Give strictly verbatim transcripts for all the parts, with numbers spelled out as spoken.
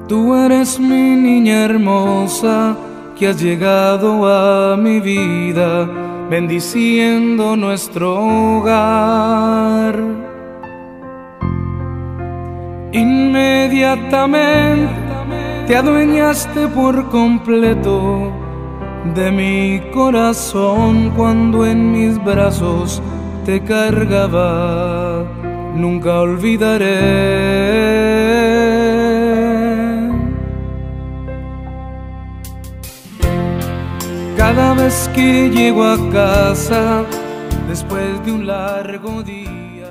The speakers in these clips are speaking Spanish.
Tú eres mi niña hermosa que has llegado a mi vida, bendiciendo nuestro hogar. Inmediatamente te adueñaste por completo de mi corazón cuando en mis brazos te cargaba. Nunca olvidaré. Cada vez que llego a casa después de un largo día.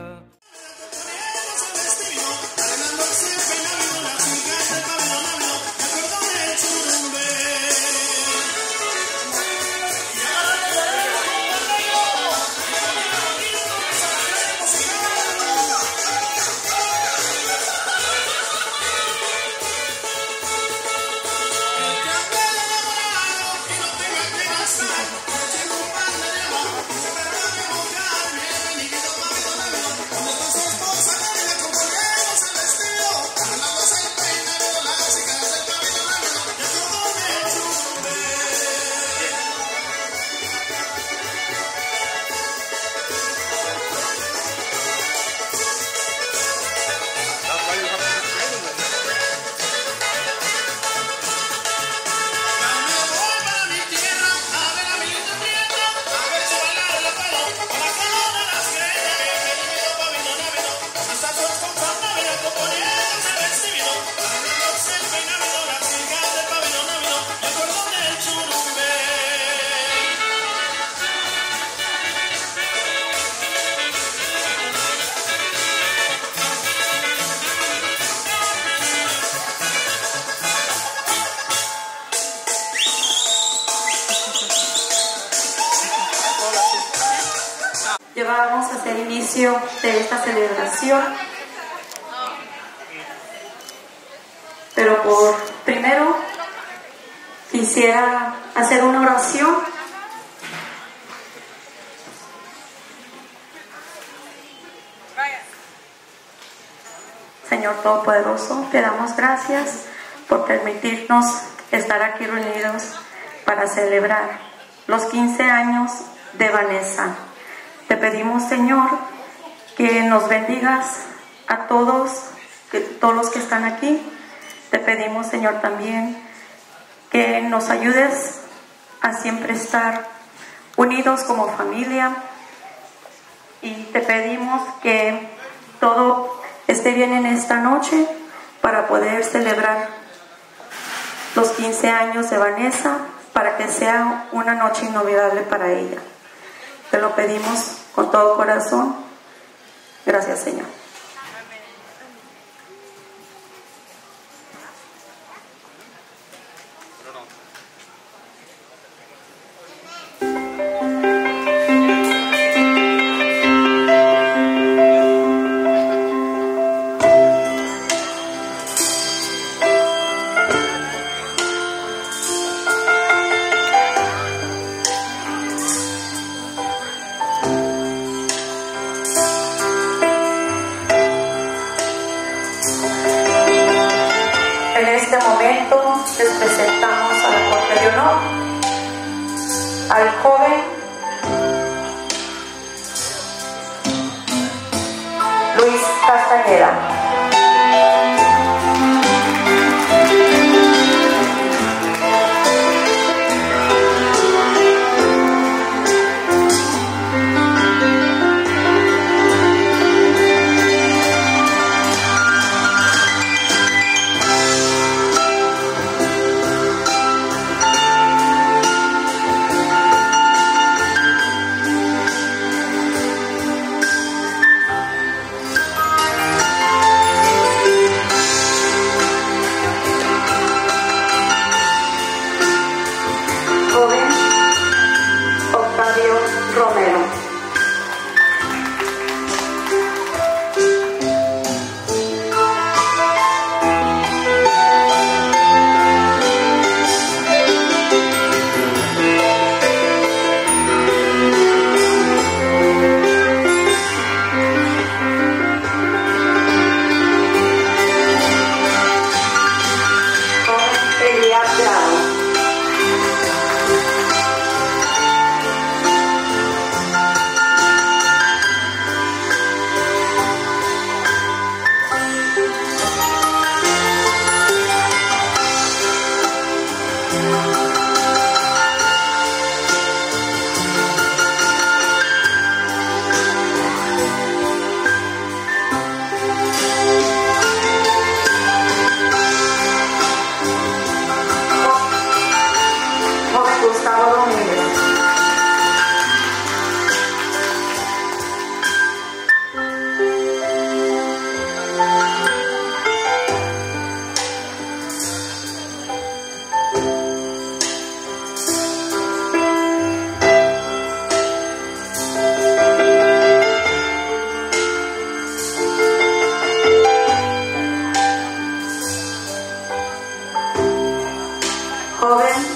Ya vamos a hacer inicio de esta celebración, pero por primero quisiera hacer una oración. Señor Todopoderoso, te damos gracias por permitirnos estar aquí reunidos para celebrar los quince años de Vanessa. Te pedimos, Señor, que nos bendigas a todos, que, todos los que están aquí. Te pedimos, Señor, también que nos ayudes a siempre estar unidos como familia. Y te pedimos que todo esté bien en esta noche para poder celebrar los quince años de Vanessa, para que sea una noche inolvidable para ella. Te lo pedimos con todo corazón. Gracias, Señor. En este momento les presentamos a la Corte de Honor al joven Luis Castañeda.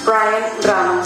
Brian Ramos.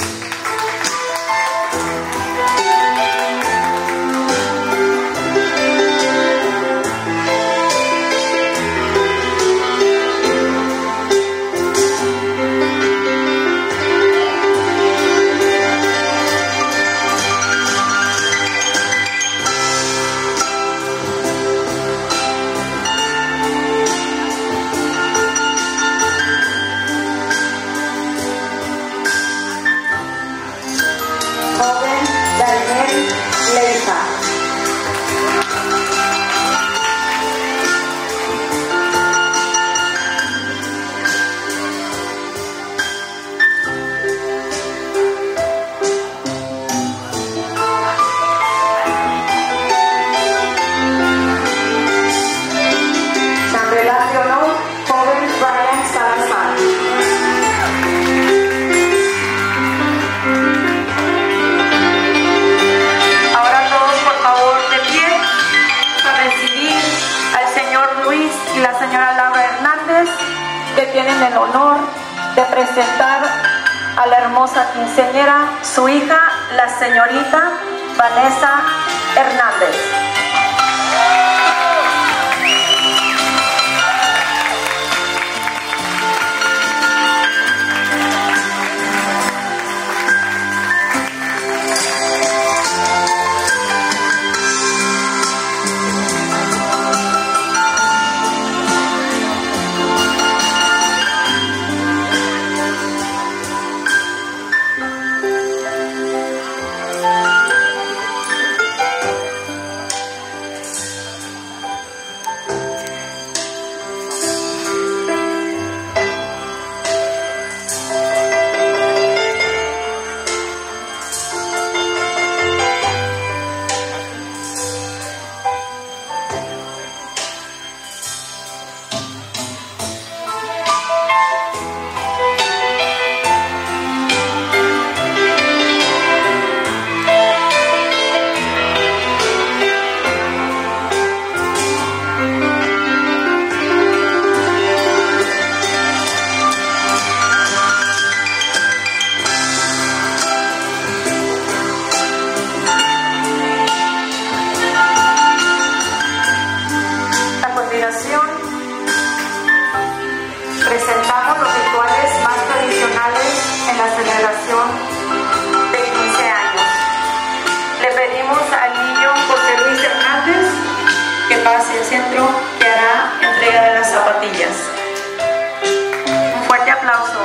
Tienen el honor de presentar a la hermosa quinceañera, su hija, la señorita Vanessa Hernández. Presentamos los rituales más tradicionales en la celebración de quince años. Le pedimos al niño José Luis Hernández que pase al centro, que hará entrega de las zapatillas. Un fuerte aplauso.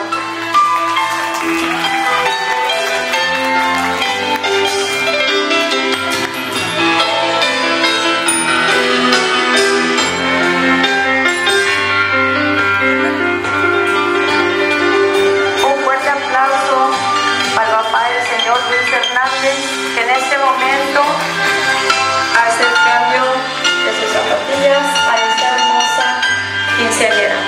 Que en este momento hace el cambio de sus zapatillas a esta hermosa quinceañera.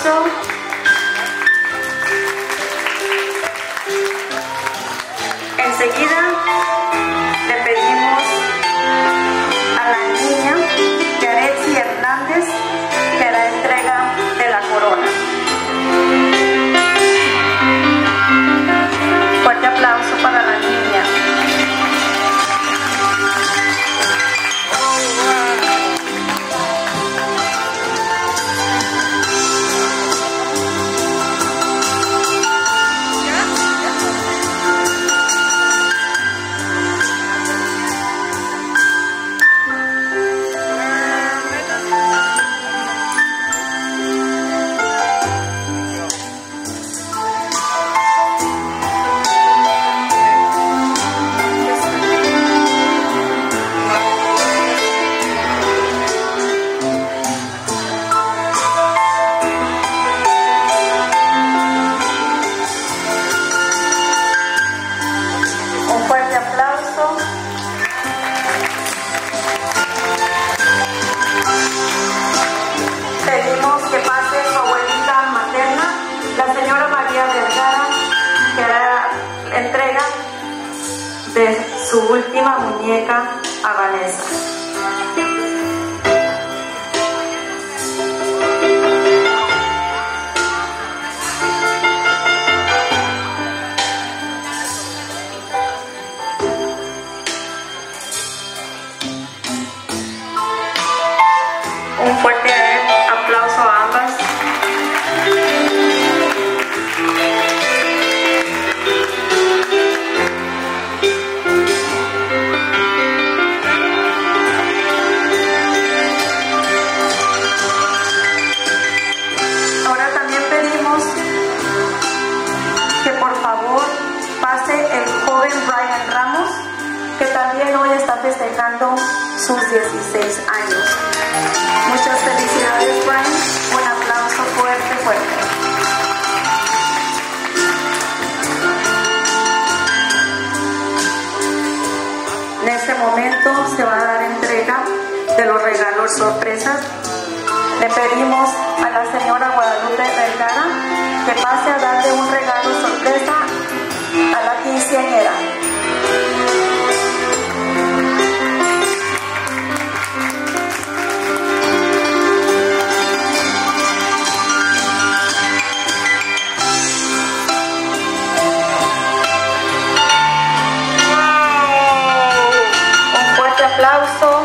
aplauso. Enseguida le pedimos a la niña Yaretsi Hernández que hará entrega de la corona. Fuerte aplauso para la niña. Su última muñeca a Vanessa. Un fuerte aplauso a ambas. Festejando sus dieciséis años. Muchas felicidades, Brian. Un aplauso fuerte, fuerte. En este momento se va a dar entrega de los regalos sorpresas. Le pedimos a la señora Guadalupe Vergara que pase a darle un regalo sorpresa a la quinceañera. Aplauso.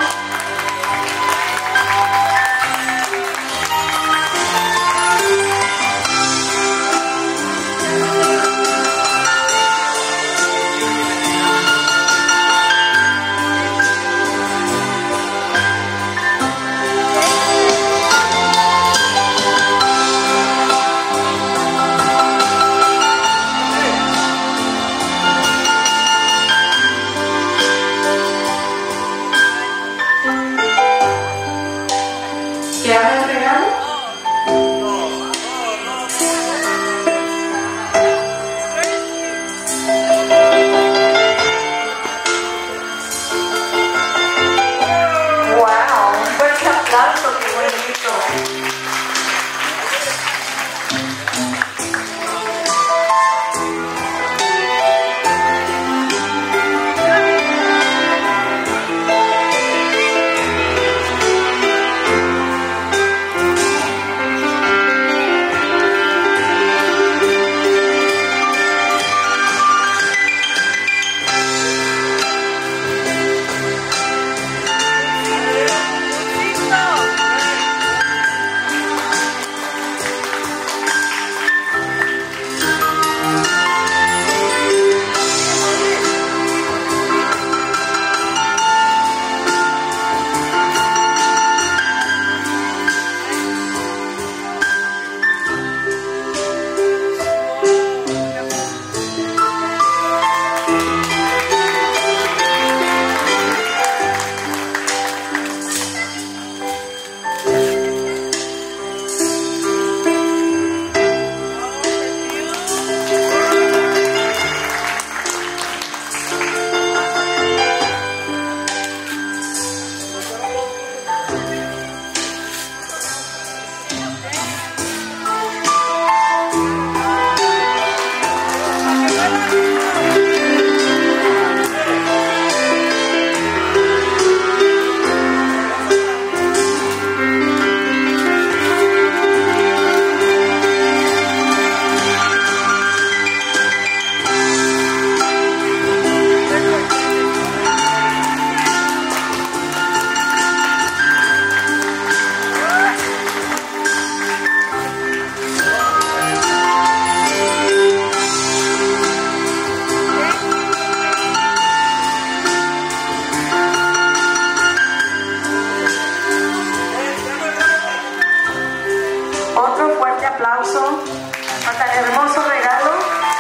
aplauso a tan hermoso regalo.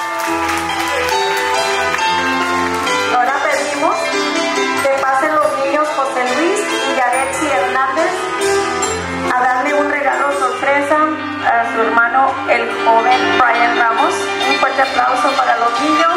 Ahora pedimos que pasen los niños José Luis y Yaretsi Hernández a darle un regalo sorpresa a su hermano, el joven Brian Ramos. Un fuerte aplauso para los niños.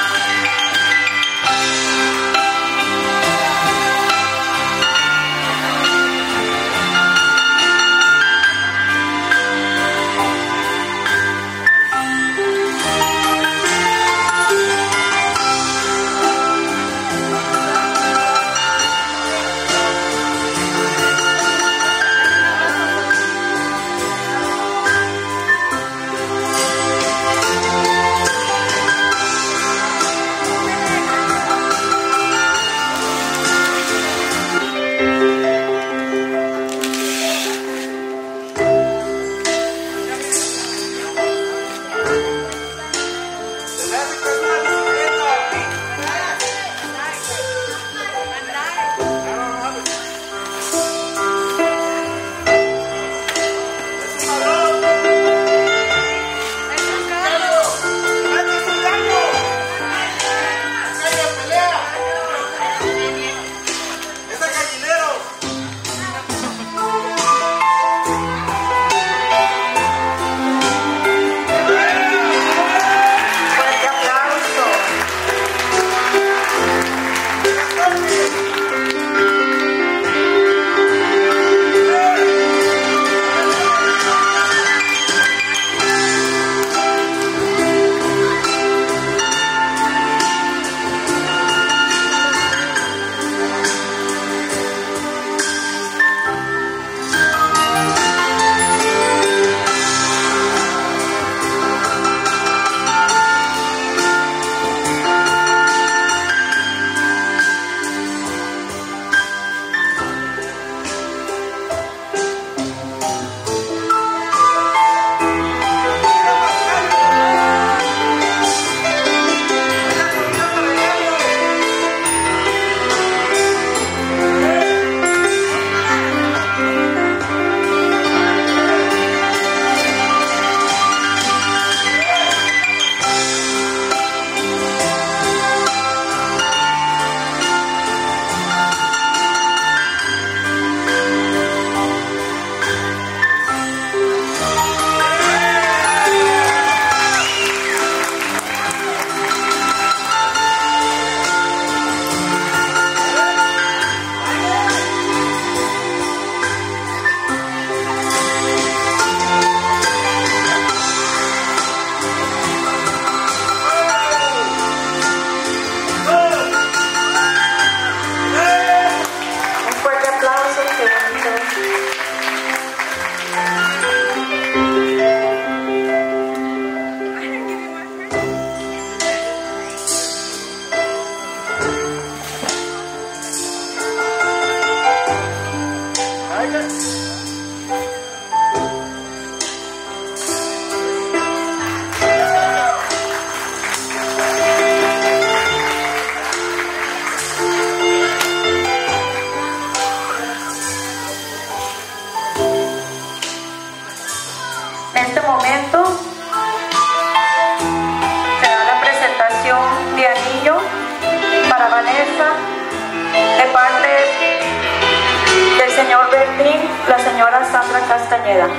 La señora Sandra Castañeda.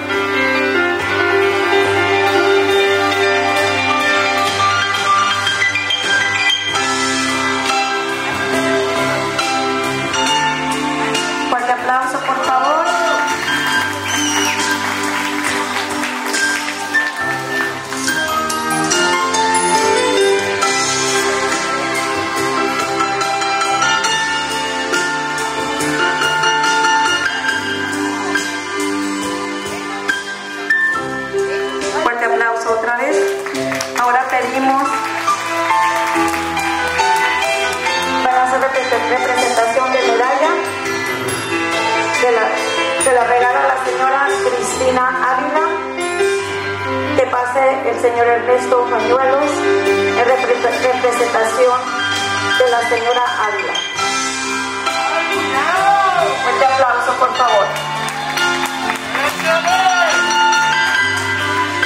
Fuerte aplauso, por favor. Otra vez. Ahora pedimos para hacer representación de medalla. Se la, se la regala la señora Cristina Ávila. Que pase el señor Ernesto Pañuelos en representación de la señora Ávila. Fuerte aplauso, por favor.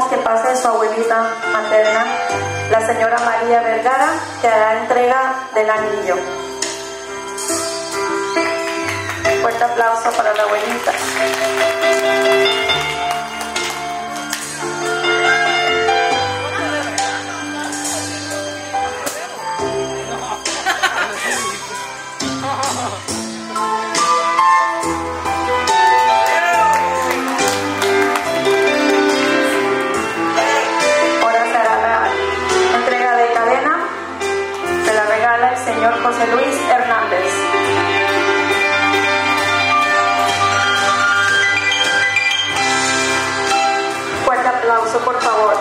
que pase su abuelita materna, la señora María Vergara, que hará entrega del anillo. Fuerte aplauso para la abuelita. Señor José Luis Hernández. Fuerte aplauso, por favor.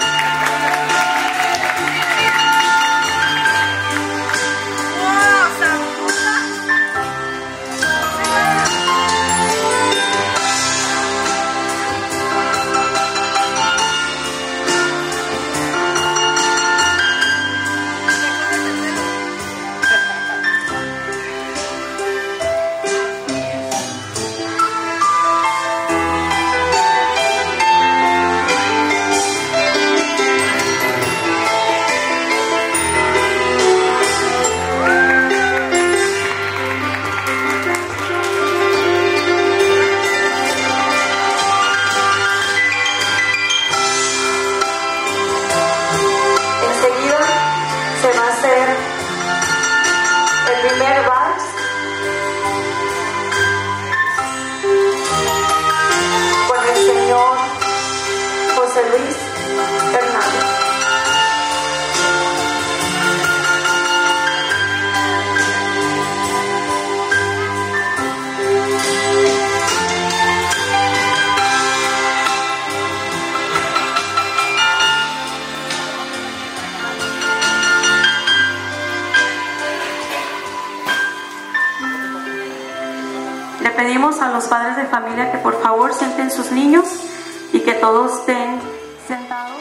Pedimos a los padres de familia que por favor sienten sus niños y que todos estén sentados.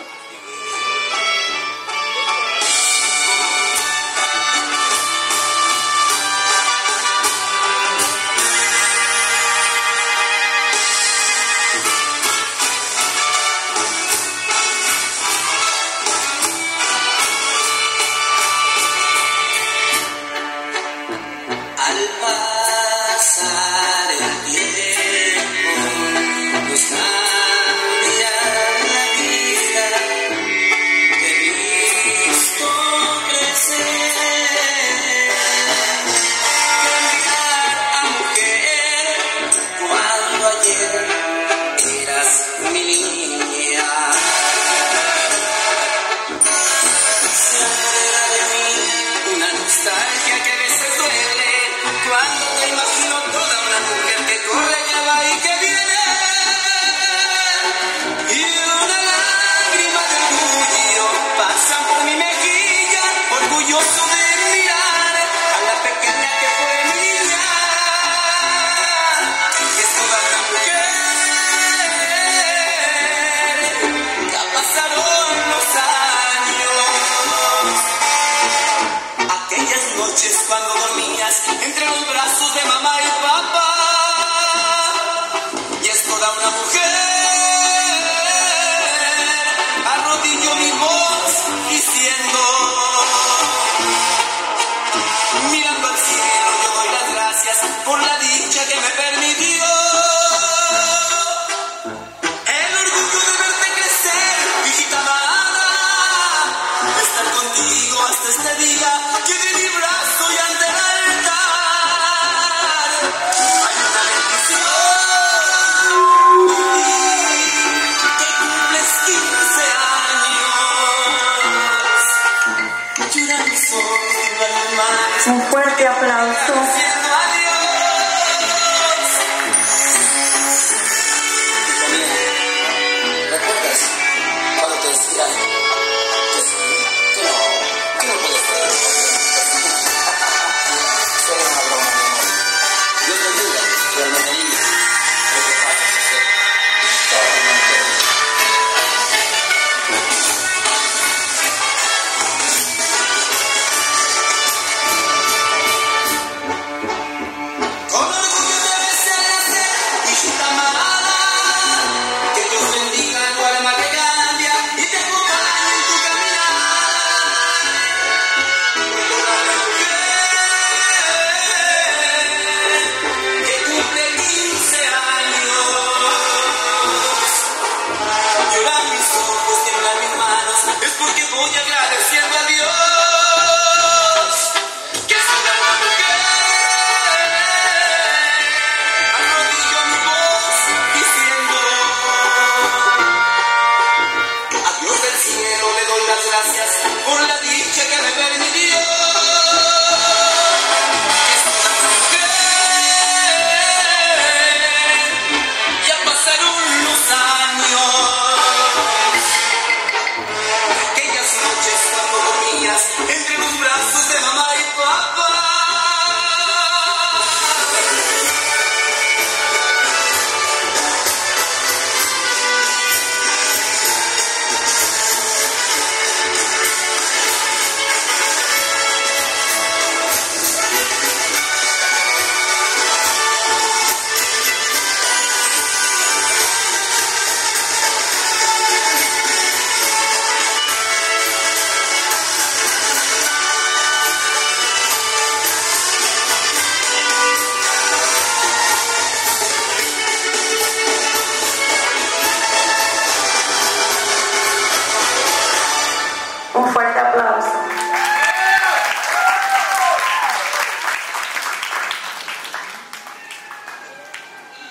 Un fuerte aplauso. ¿Recuerdas cuando te decía que sí, que no, que no puedes creer? Solo una broma, mi amor. Dios te ayuda, pero no me digas lo que pasa es que todo no entiendo.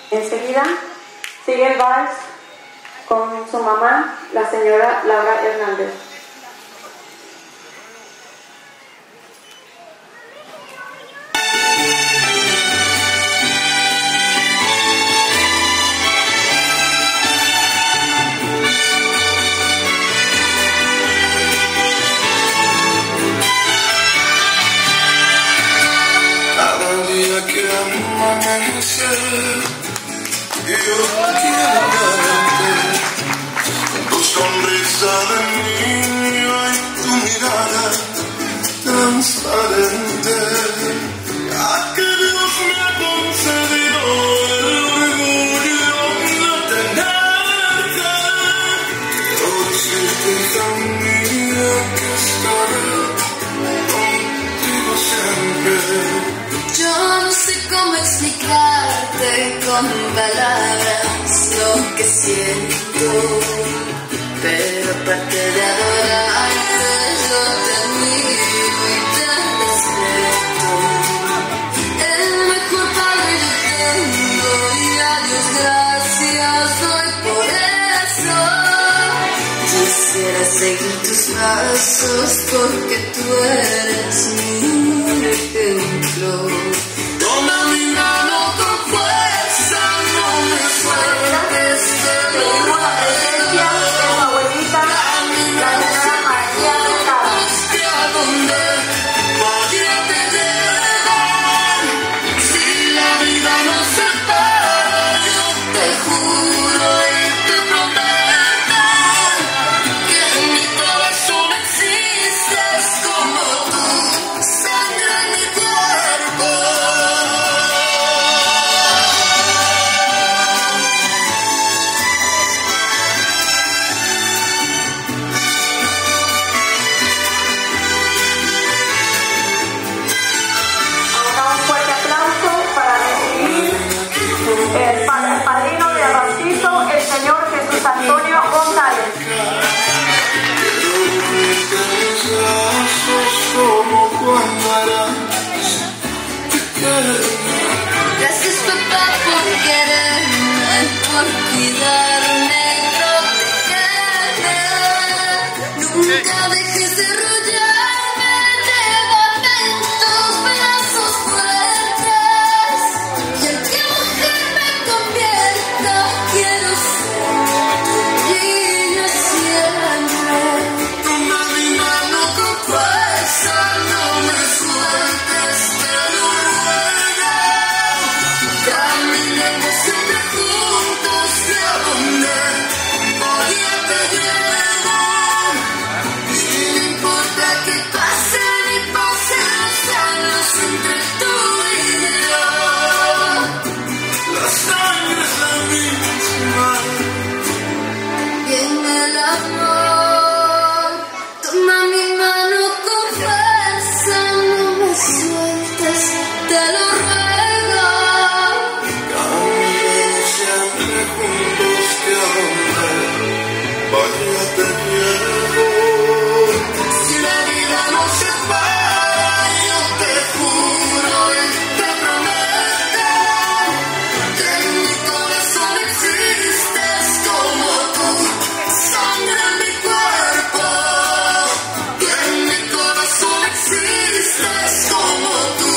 Enseguida sigue el vals con su mamá, la señora Laura Hernández. Y yo quiero verte, tu sonrisa de niño y tu mirada transparente. A que Dios me ha concedido el orgullo de tenerte. Quiero decirte, hija mía, que estaré contigo siempre. Yo no sé cómo explicarte con palabras lo que siento, pero aparte de adorarte yo te admiro y te respeto. El mejor padre yo tengo y a Dios gracias doy por eso. Quisiera seguir tus pasos porque tú eres mi ejemplo. Toma mi mano con fuerza, no me sueltes de lo Pedimos la presencia de su abuelita, la señora María Vergara. ¿a dónde podría te llevar? Si la vida nos separa, yo te juro y te prometo que en mi corazón existes como tú, sangre en mi cuerpo. Ahora un fuerte aplauso para recibir el, pa- el padrino de bautizo, el señor Jesús Antonio González. Quiero unirte a mis brazos como cuando eras pequeña. Gracias papá por quererme, por cuidarme y protegerme. Nunca dejes de rodearme, llévame en tus brazos fuertes. Y en qué mujer me convierta, quiero ser tu niña siempre. Toma mi mano con fuerza, no me sueltes, te lo ruego. Caminemos siempre juntos, de a donde podía te llevo. Y no importa que pasen y pasen los años entre tú y yo. La sangre es la misma. Y en el amor, toma mi mano con fuerza, no me sueltes, te lo ruego. Caminemos siempre juntos, que a donde vaya te llevo. Si la vida nos separa, yo te juro y te prometo que en mi corazón existes como tú, sangre en mi cuerpo. Que en mi corazón existes como tú,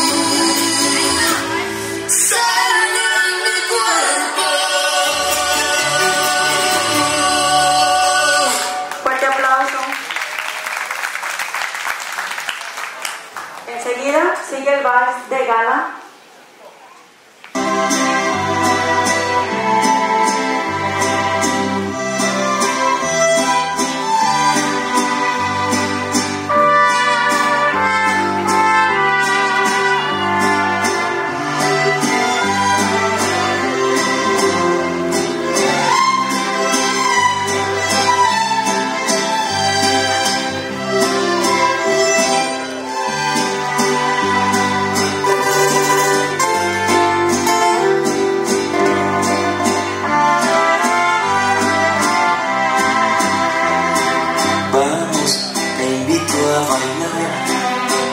sangre en mi cuerpo. Fuerte aplauso. Enseguida sigue el vals de gala.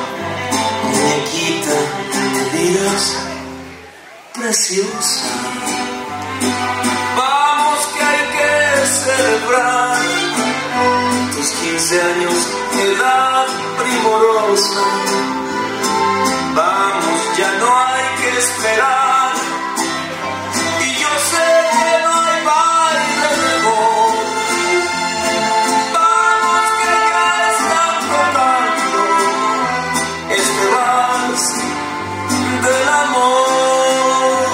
preciosa. celebrar tus quince años, edad primorosa. Vamos, ya no hay que esperar, y yo sé que no hay baile mejor. Vamos, que ya están tocando este vals del amor.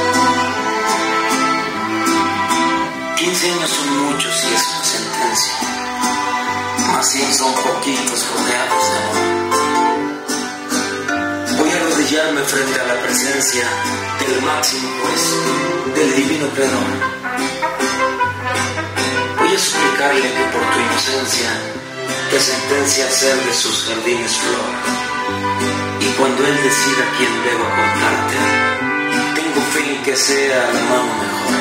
quince años son muchos y es una sentencia, más cien son poquitos rodeados de amor. Voy a arrodillarme frente a la presencia del máximo juez, del divino creador. Voy a suplicarle que por tu inocencia te sentencia a ser de sus jardines flor. Y cuando él decida quién debo contarte, tengo fe en que sea la mano mejor.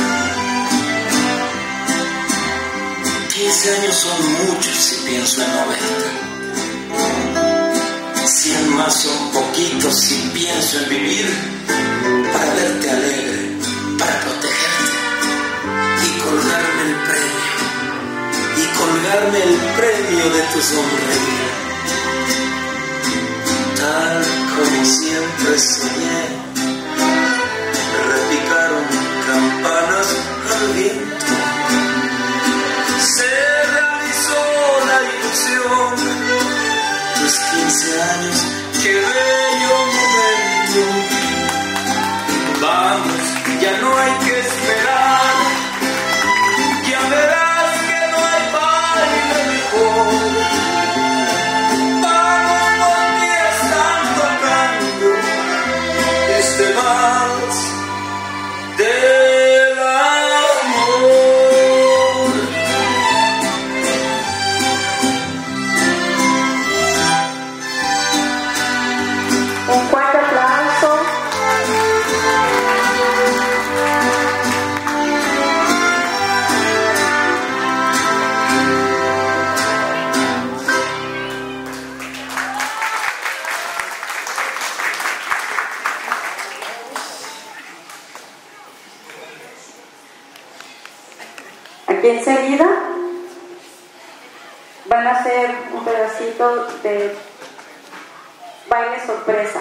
quince años son muchos si pienso en noventa. Cien más son poquitos si pienso en vivir para verte alegre, para protegerte y colgarme el premio, y colgarme el premio de tu sonreír. Tal como siempre soñé, repicaron campanas al viento. Se realizó la ilusión, tus quince años, qué bello momento. Vamos, ya no hay que esperar, ya verás que no hay baile mejor. Vamos, porque están tocando este vals del amor. Un fuerte aplauso. Aquí enseguida van a hacer un pedacito de baile sorpresa.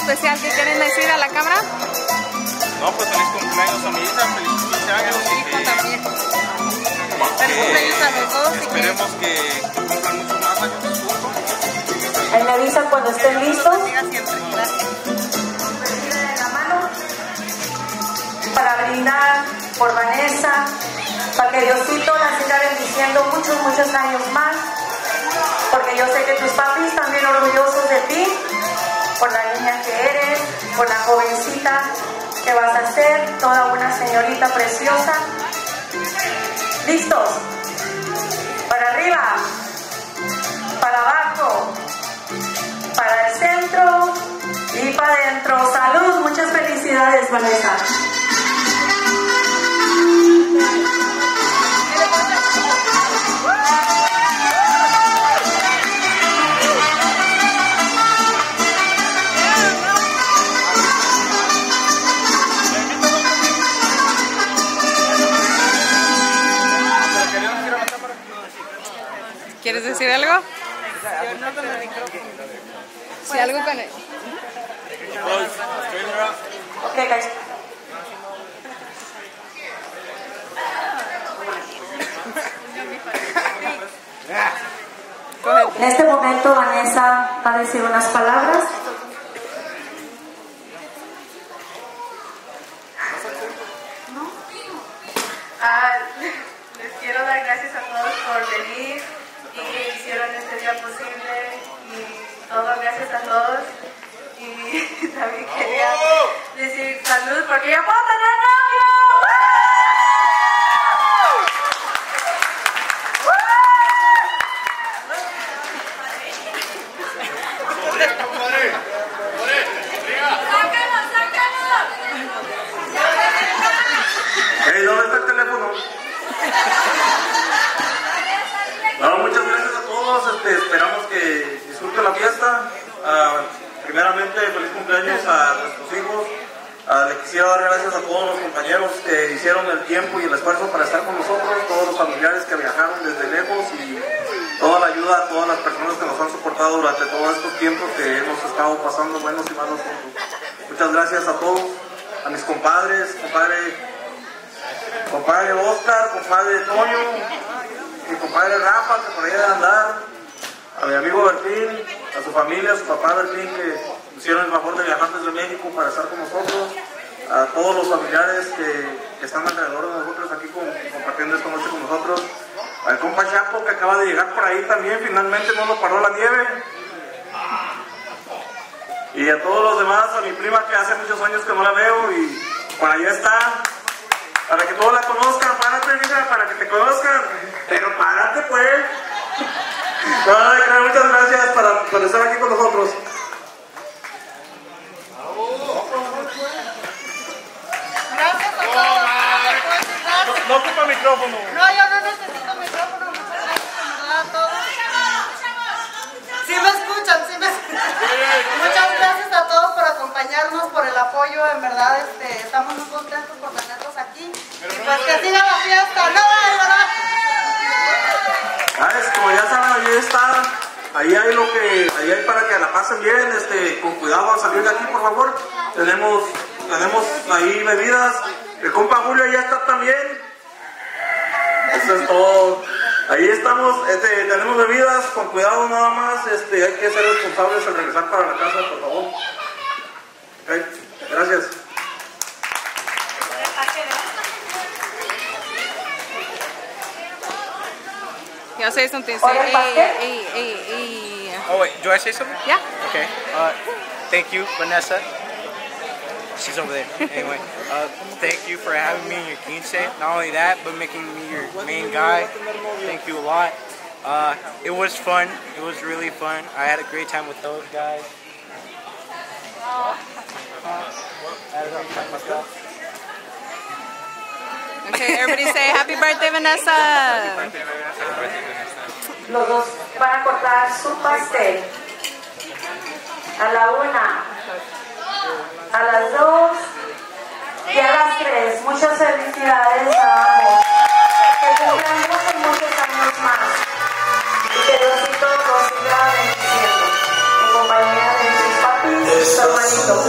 especial que quieren decir a la cámara? No, pues feliz cumpleaños a mi hija, feliz quince años. A mi hijo y también. Feliz cumpleaños a los dos. Esperemos que cumplan muchos más años juntos. Ahí me avisan cuando estén listos. Para brindar por Vanessa, para que Diosito la siga bendiciendo muchos, muchos años más, porque yo sé que tus papis están bien orgullosos de ti, por la niña que eres, por la jovencita que vas a ser, toda una señorita preciosa. ¿Listos? Para arriba, para abajo, para el centro y para adentro. Salud, muchas felicidades, Vanessa. ¿Quieres decir algo? Sí, algo con él. Ok, guys. En este momento Vanessa va a decir unas palabras. Ah, les quiero dar gracias a todos por venir y hicieron este día posible y todo, gracias a todos. Y también quería decir salud porque ya puedo tener novio. Hey, ¿dónde está el teléfono? No, muchas gracias a todos, este, esperamos que disfruten la fiesta. Uh, primeramente, feliz cumpleaños a nuestros hijos. Uh, le quisiera dar gracias a todos los compañeros que hicieron el tiempo y el esfuerzo para estar con nosotros, todos los familiares que viajaron desde lejos y toda la ayuda a todas las personas que nos han soportado durante todos estos tiempos que hemos estado pasando buenos y malos juntos. Muchas gracias a todos, a mis compadres, compadre... compadre Oscar, compadre Toño, mi compadre Rafa, que por ahí debe andar, a mi amigo Bertín, a su familia, a su papá Bertín, que hicieron el favor de viajar desde México para estar con nosotros, a todos los familiares que, que están alrededor de nosotros aquí con, compartiendo esta noche con nosotros, al compa Chapo, que acaba de llegar por ahí también, finalmente no lo paró la nieve, y a todos los demás, a mi prima que hace muchos años que no la veo y por allá está. Para que todos la conozcan, párate, mira, para que te conozcan. Pero párate, pues. No, muchas gracias para, por estar aquí con nosotros. Gracias a todos. No, no ocupa micrófono. No, yo no necesito micrófono. Muchas gracias, en verdad, a todos. Sí me escuchan, sí me escuchan. Muchas gracias a todos por acompañarnos, por el apoyo. En verdad, este, estamos muy contentos por tenerlos aquí. Y pues que siga la fiesta. ¡No, verdad! ¿Sabes? Como ya saben, ahí está. Ahí hay lo que, ahí hay para que la pasen bien, este, con cuidado al salir de aquí, por favor. Tenemos, tenemos ahí bebidas. El compa Julio ya está también. Eso es todo. Ahí estamos, este, tenemos bebidas, con cuidado nada más, este, hay que ser responsables al regresar para la casa, por favor. Okay. Gracias. Can I say something? Say, hey, hey, hey, hey. Oh wait, do I say something? Yeah. Okay. Uh, thank you, Vanessa. She's over there. Anyway, uh, thank you for having me in your quince. Not only that, but making me your main guy. Thank you a lot. Uh, it was fun. It was really fun. I had a great time with those guys. Uh, I had a great time myself. Okay, everybody say happy birthday, Vanessa. Los dos van a cortar su pastel. A la una, a las dos y a las tres. Muchas felicidades a ambos. Que cumplan muchos, muchos años más. Y que Diosito los siga bendiciendo. En compañía de sus papis y sus hermanitos.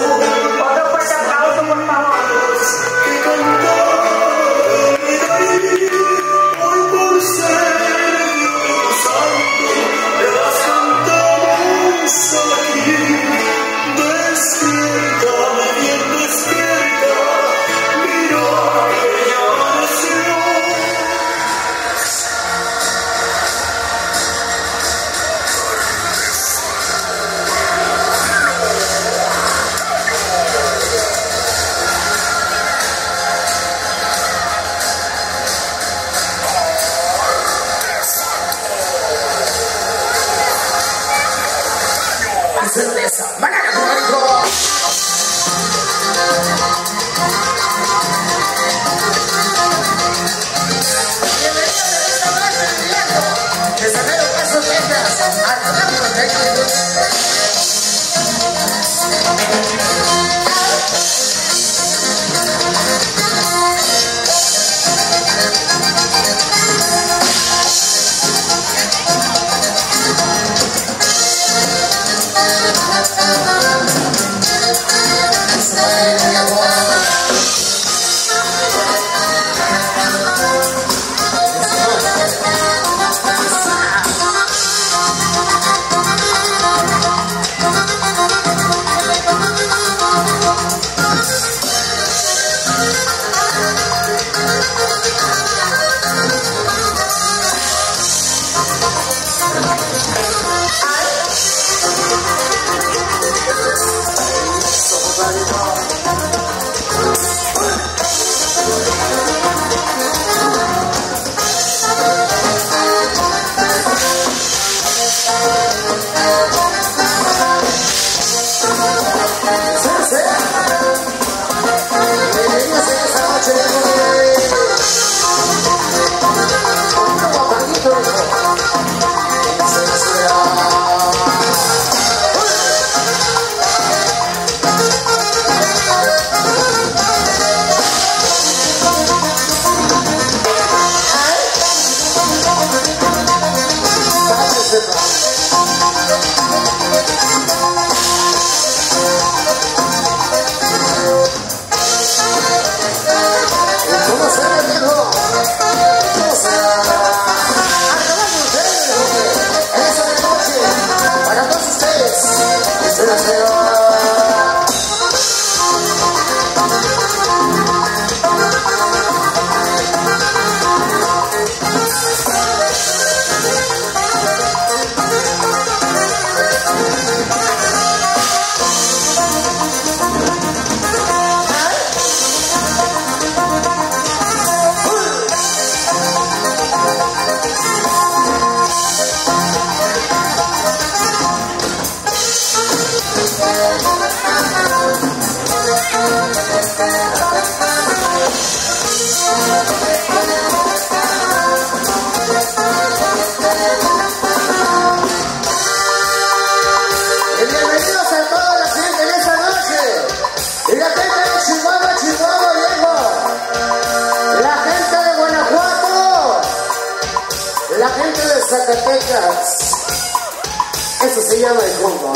Eso se llama el combo.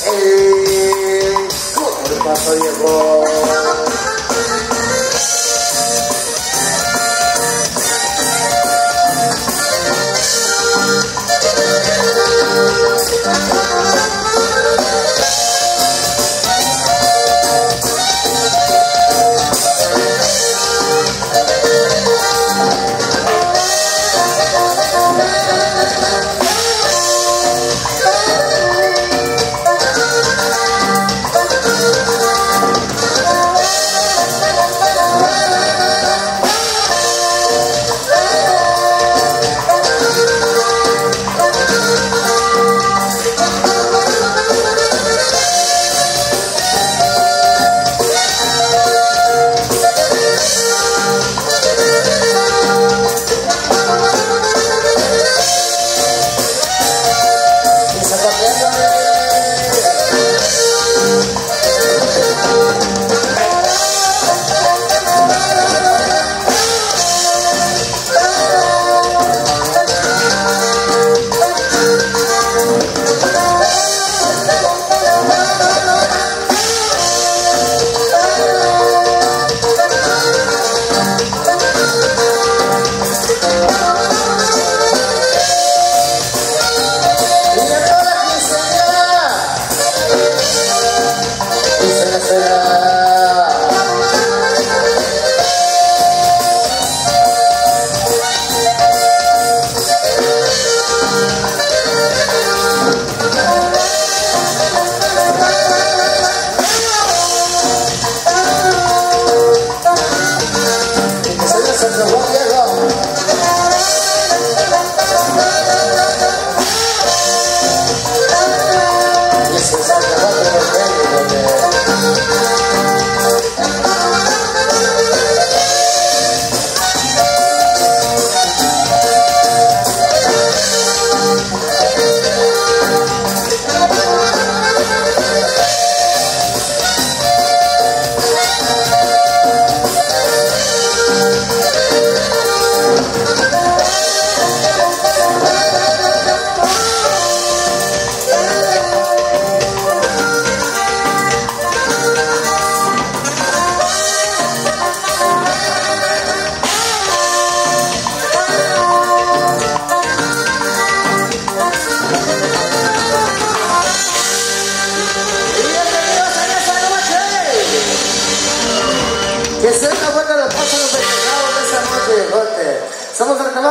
El combo de Paso Viejo.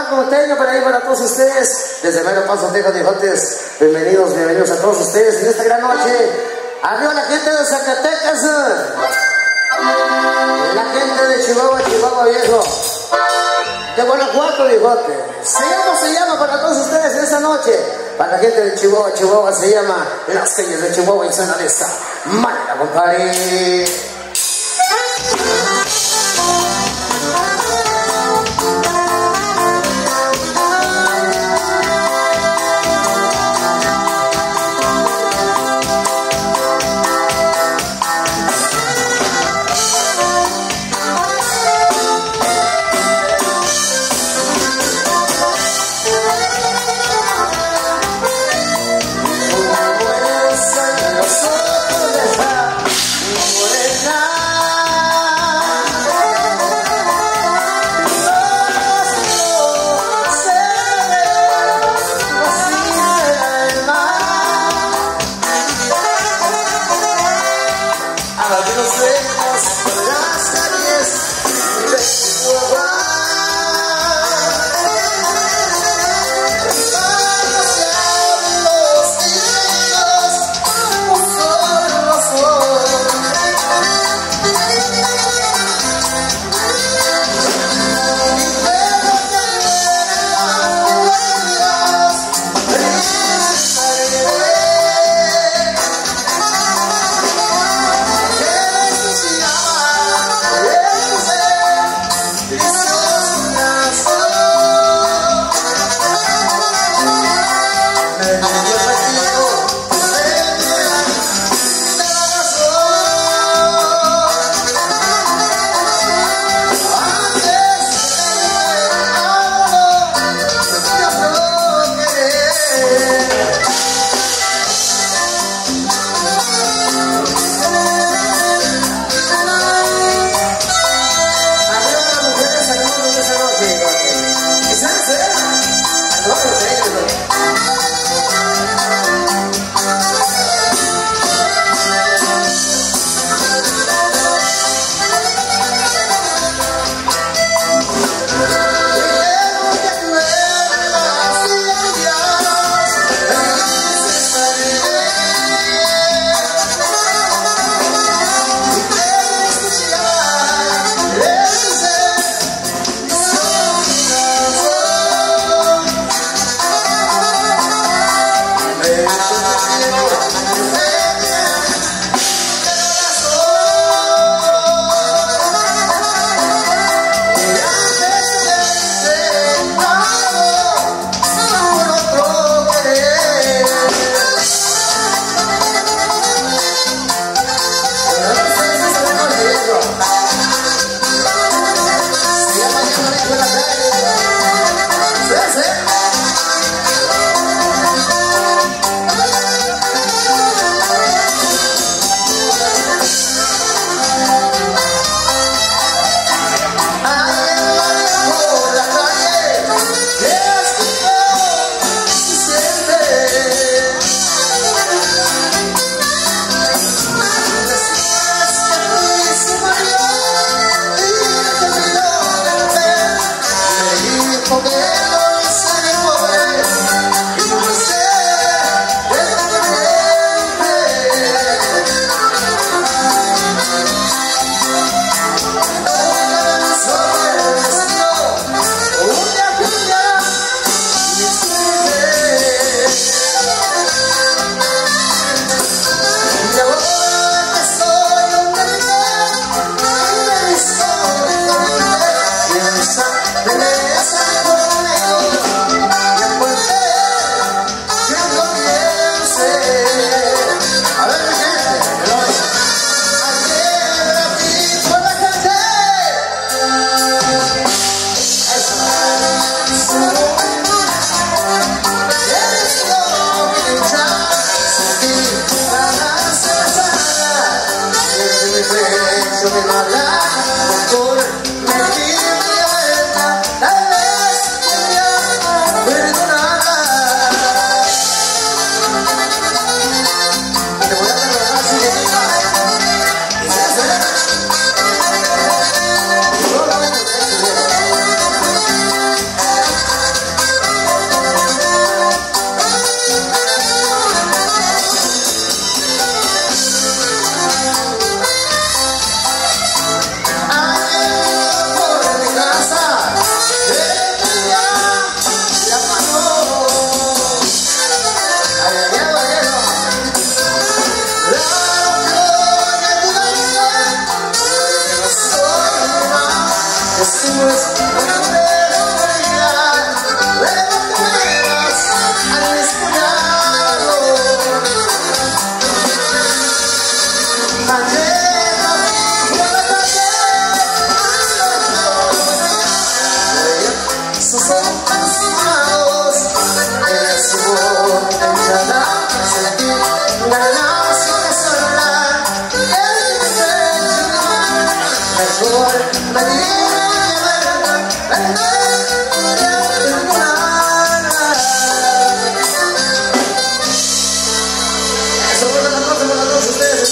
Guaco Costeño para ahí, para todos ustedes. Desde Mero Paso, Texas, Dijotes. Bienvenidos, bienvenidos a todos ustedes en esta gran noche. Arriba la gente de Zacatecas. La gente de Chihuahua, Chihuahua viejo. De Guanajuato, Dijote. Se llama, se llama para todos ustedes en esta noche. Para la gente de Chihuahua, Chihuahua se llama Las Calles de Chihuahua y suena de esta manera, compadre.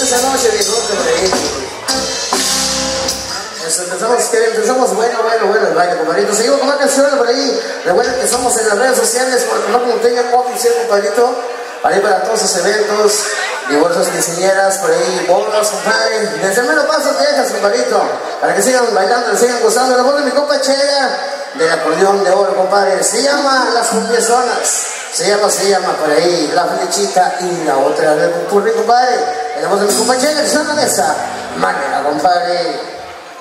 esa noche, viejo, empezamos, que empezamos bueno, bueno, bueno el baile, compadrito. Seguimos con más canciones por ahí. Recuerden que estamos en las redes sociales por el nombre Montaña Oficial, compadrito. Para ir para todos esos eventos, divorcios, quinceañeras, por ahí, bodas, compadre. Desde el menos paso Texas, compadrito. Para que sigan bailando, sigan gozando. La voz de mi compa Chera, del acordeón de oro, compadre. Se llama Las Cumpiezonas. Se llama, se llama por ahí La Flechita y la otra del Pupurri, compadre. La voz de mi compa Chera, que suena de esa manera, compadre.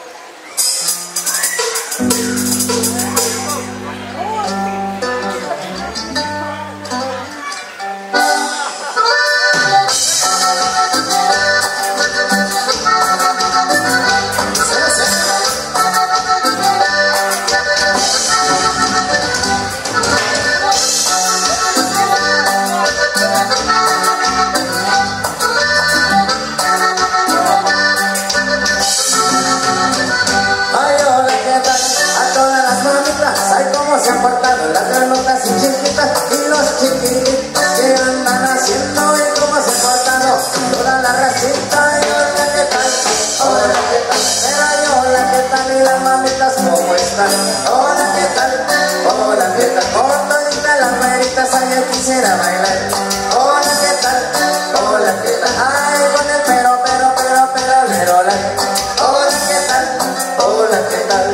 Se han portado las granotas y chiquitas y los chiquititos que andan haciendo y cómo se han portado toda la racita. Y hola, ¿qué tal? Hola, ¿qué tal? Era yo, hola, ¿qué tal? Y las mamitas, ¿cómo están? Hola, ¿qué tal? Hola, ¿qué tal? Con toditas las güeritas, ay, yo quisiera bailar. Hola, ¿qué tal? Hola, ¿qué tal? Ay, con el pero, pero, pero, pero, pero, hola. Hola, ¿qué tal? Hola, ¿qué tal?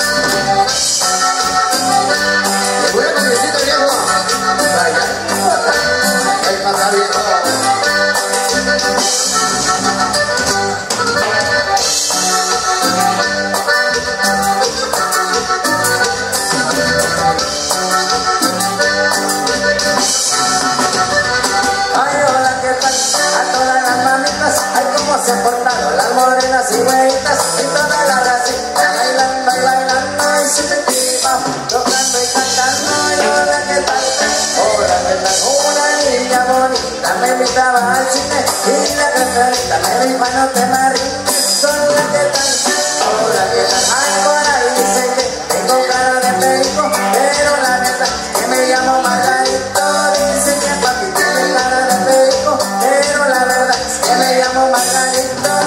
Se han portado las morenas y güeritas y toda la racita bailando y bailando y sin encima tocando y cantando. Y hola, ¿qué tal? Hola, ¿qué tal? Una niña bonita me invitaba al cine y la cantarita me dijo no te me rindes. Hola, ¿qué tal? Hola, ¿qué tal? Ay, por ahí dicen que tengo cara de perico, pero la neta que me llamo Margarito. Dicen que papi tiene cara de perico, pero la verdad es que me llamo Margarito.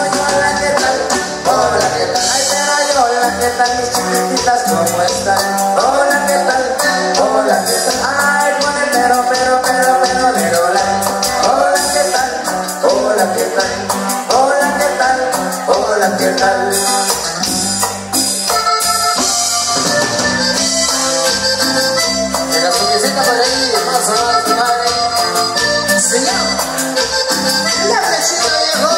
¿Qué tal mis chiquititas? ¿Cómo están? Hola, ¿qué tal? Hola, ¿qué tal? Ay, con el pero, pero, pero, pero, pero, hola. Hola, ¿qué tal? Hola, ¿qué tal? Hola, ¿qué tal? Hola, ¿qué tal? De la subiecita por ahí, más o menos, mi madre. Se llama La Flechita, viejo.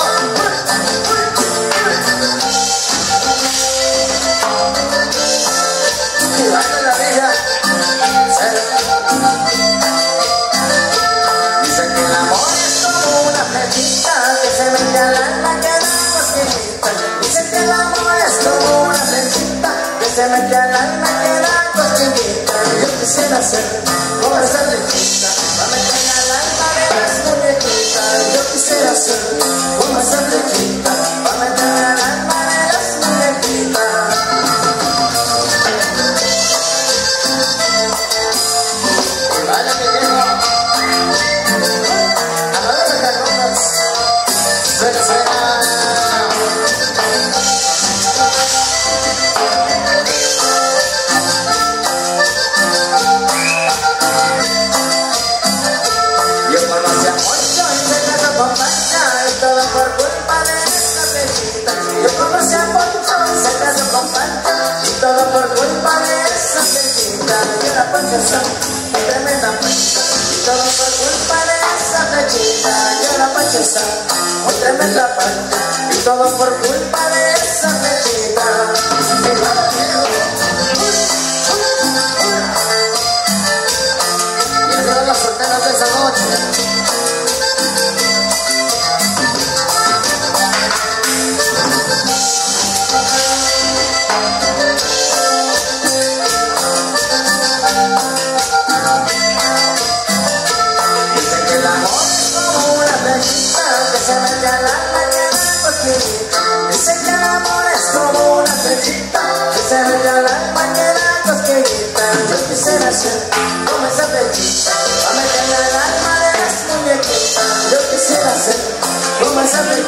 Dicen que el amor es como una flechita que se mete al alma, que da cosquillita. Dicen que el amor es como una flechita que se mete al alma, que da cosquillita. Yo quisiera ser como esa flechita para meterme al alma de las muñequitas. Yo quisiera ser como esa flechita para meterme al alma de las muñequitas. Vaya que llego a la hora de las notas. Suena, suena. Yo conocí a Poncho y se casó con Pancha, y todo por culpa de esa flechita. Yo conocí a Poncho y se casó con Pancha, y todo por culpa de esa flechita. Yo era Poncho, tremenda pancha, y todo por culpa de esa flechita. Yo la pancha, muy tremenda pancha, y todo por culpa de esa flechita. Y así van las solteras de esa noche. Se mete al alma que da cosquillita. Dice que el amor es como una flechita que se mete al alma que da cosquillita. Yo quisiera ser como esa flechita para meterle al alma de las muñequitas. Yo quisiera ser como esa flechita.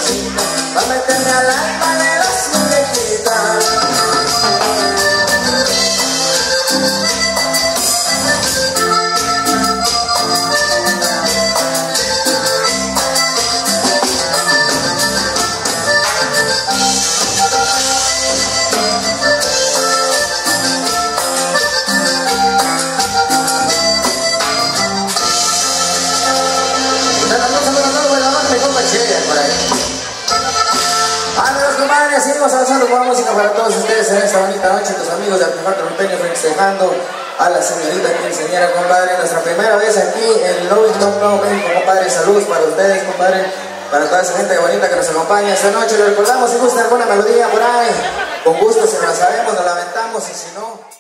noche, por ahí. Amigos, compadres, seguimos avanzando con música para todos ustedes en esta bonita noche. Los amigos de Artefacto Norteño festejando a la señorita quinceañera, compadre. Nuestra primera vez aquí en Lobby Top Nuevo México, compadre. Saludos para ustedes, compadre. Para toda esa gente bonita que nos acompaña esta noche. Les recordamos, si gusta alguna melodía por ahí, con gusto, si no la sabemos, nos lamentamos, y si no...